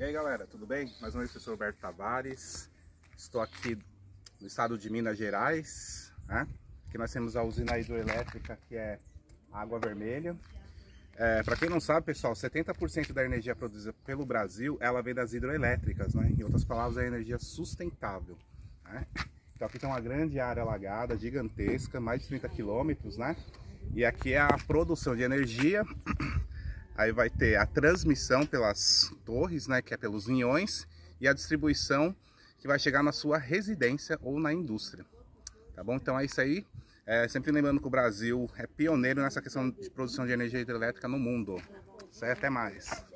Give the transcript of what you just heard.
E aí galera, tudo bem? Mais uma vez, professor Roberto Tavares. Estou aqui no estado de Minas Gerais, né? Aqui nós temos a usina hidroelétrica, que é Água Vermelha. Para quem não sabe, pessoal, 70% da energia produzida pelo Brasil, ela vem das hidroelétricas, né? Em outras palavras, é energia sustentável, né? Então aqui tem uma grande área alagada, gigantesca, mais de 30 quilômetros, né? E aqui é a produção de energia. Aí vai ter a transmissão pelas torres, né, que é pelos linhões, e a distribuição que vai chegar na sua residência ou na indústria. Tá bom? Então é isso aí. Sempre lembrando que o Brasil é pioneiro nessa questão de produção de energia hidrelétrica no mundo. Isso aí, até mais.